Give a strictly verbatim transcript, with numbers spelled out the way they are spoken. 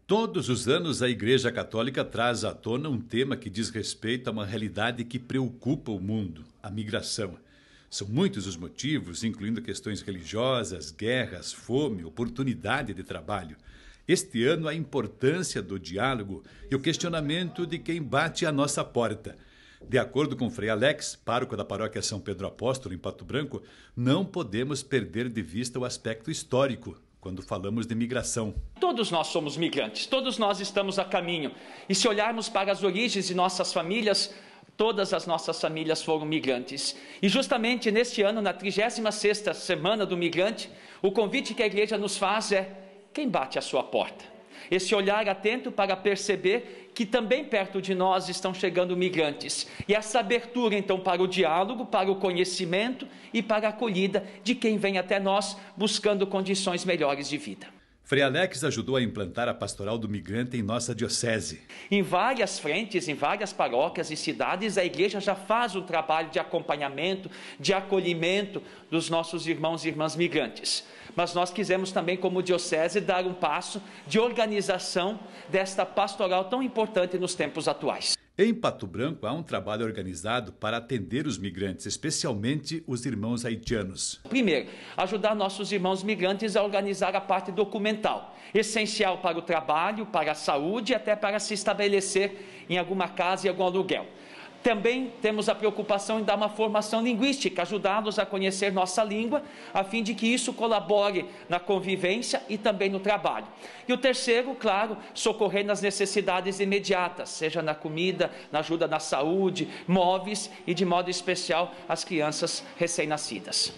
Todos os anos, a Igreja Católica traz à tona um tema que diz respeito a uma realidade que preocupa o mundo, a migração. São muitos os motivos, incluindo questões religiosas, guerras, fome, oportunidade de trabalho. Este ano, a importância do diálogo e o questionamento de quem bate à nossa porta. De acordo com Frei Alex, pároco da paróquia São Pedro Apóstolo, em Pato Branco, não podemos perder de vista o aspecto histórico quando falamos de migração. Todos nós somos migrantes, todos nós estamos a caminho. E se olharmos para as origens de nossas famílias, todas as nossas famílias foram migrantes. E justamente neste ano, na trigésima sexta Semana do Migrante, o convite que a igreja nos faz é: quem bate à sua porta? Esse olhar atento para perceber que também perto de nós estão chegando migrantes. E essa abertura, então, para o diálogo, para o conhecimento e para a acolhida de quem vem até nós buscando condições melhores de vida. Frei Alex ajudou a implantar a Pastoral do Migrante em nossa diocese. Em várias frentes, em várias paróquias e cidades, a igreja já faz um trabalho de acompanhamento, de acolhimento dos nossos irmãos e irmãs migrantes. Mas nós quisemos também, como diocese, dar um passo de organização desta pastoral tão importante nos tempos atuais. Em Pato Branco, há um trabalho organizado para atender os migrantes, especialmente os irmãos haitianos. Primeiro, ajudar nossos irmãos migrantes a organizar a parte documental, essencial para o trabalho, para a saúde e até para se estabelecer em alguma casa e algum aluguel. Também temos a preocupação em dar uma formação linguística, ajudá-los a conhecer nossa língua, a fim de que isso colabore na convivência e também no trabalho. E o terceiro, claro, socorrer nas necessidades imediatas, seja na comida, na ajuda na saúde, móveis e, de modo especial, as crianças recém-nascidas.